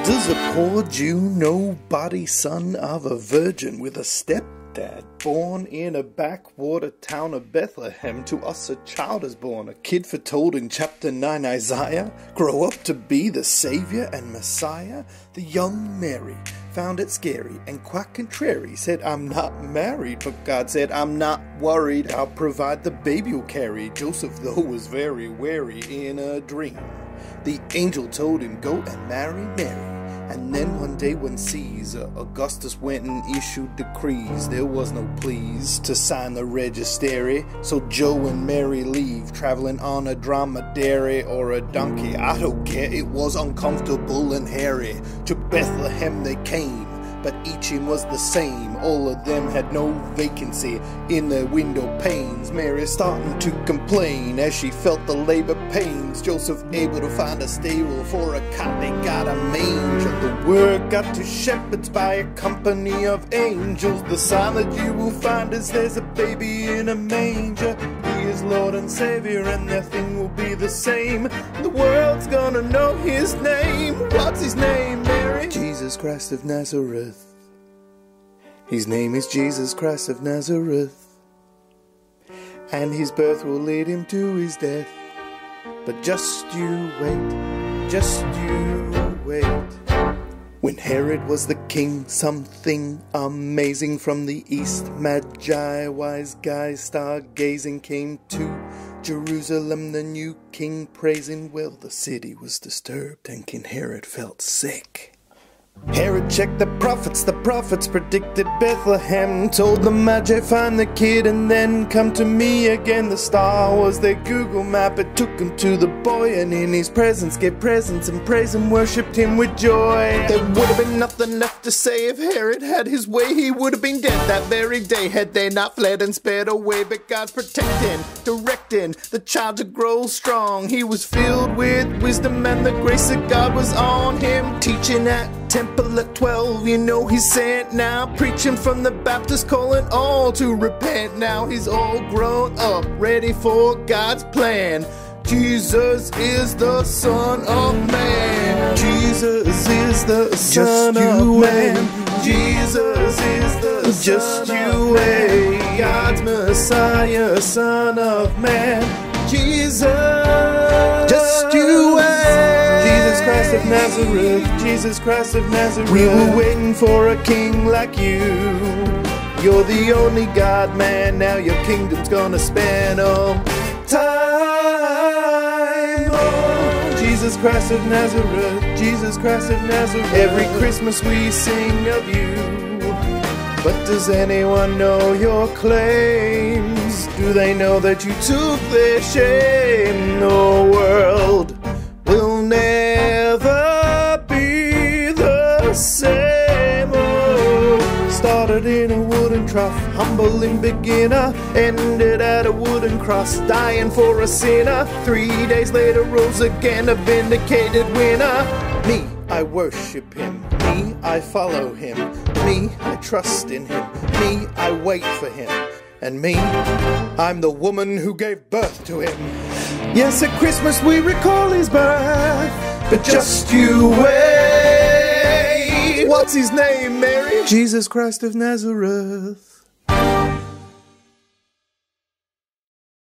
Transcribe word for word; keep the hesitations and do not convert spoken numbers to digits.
Does a poor Jew, nobody son of a virgin with a stepdad, born in a backwater town of Bethlehem, to us a child is born, a kid foretold in chapter nine Isaiah, grow up to be the Savior and Messiah? The young Mary found it scary and quite contrary, said, I'm not married, but God said, I'm not worried, I'll provide the baby you'll carry. Joseph, though, was very wary in a dream. The angel told him, go and marry Mary. And then one day when Caesar Augustus went and issued decrees, there was no pleas to sign the registry. So Joe and Mary leave, traveling on a dromedary or a donkey, I don't care, it was uncomfortable and hairy. To Bethlehem they came, but each inn was the same. All of them had no vacancy in their window panes. Mary starting to complain as she felt the labor pains. Joseph able to find a stable for a cot, they got a manger. The word got to shepherds by a company of angels. The sign that you will find is there's a baby in a manger. He is Lord and Savior and nothing will be the same. The world's gonna know his name. What's his name, Mary? Jesus Christ of Nazareth. His name is Jesus Christ of Nazareth, and his birth will lead him to his death. But just you wait, just you wait. When Herod was the king, something amazing from the east, magi, wise guys, stargazing, came to Jerusalem, the new king praising. Well, the city was disturbed and King Herod felt sick. Herod checked the prophets, the prophets predicted Bethlehem, told the Magi find the kid and then come to me again. The star was their Google map, it took him to the boy, and in his presence gave presents and praised and worshipped him with joy. There would have been nothing left to say if Herod had his way. He would have been dead that very day had they not fled and sped away. But God's protecting, directing the child to grow strong. He was filled with wisdom and the grace of God was on him. Teaching at temple at twelve, you know he's sent now, preaching from the Baptist, calling all to repent. Now he's all grown up, ready for God's plan. Jesus is the Son of Man. Jesus is the Son of Man. Jesus is the Son of Man. God's Messiah, Son of Man. Jesus, just you wait. Jesus Christ of Nazareth, Jesus Christ of Nazareth. We were waiting for a king like you. You're the only God, man. Now your kingdom's gonna span all time. Oh, Jesus Christ of Nazareth, Jesus Christ of Nazareth. Every Christmas we sing of you. But does anyone know your claims? Do they know that you took their shame? The world will never be the same. Oh, started in a wooden trough, humble and beginner, ended at a wooden cross, dying for a sinner. Three days later rose again, a vindicated winner. Me, I worship him. Me, I follow him. Me, I trust in him. Me, I wait for him. And me, I'm the woman who gave birth to him. Yes, at Christmas we recall his birth, but just you wait. What's his name, Mary? Jesus Christ of Nazareth.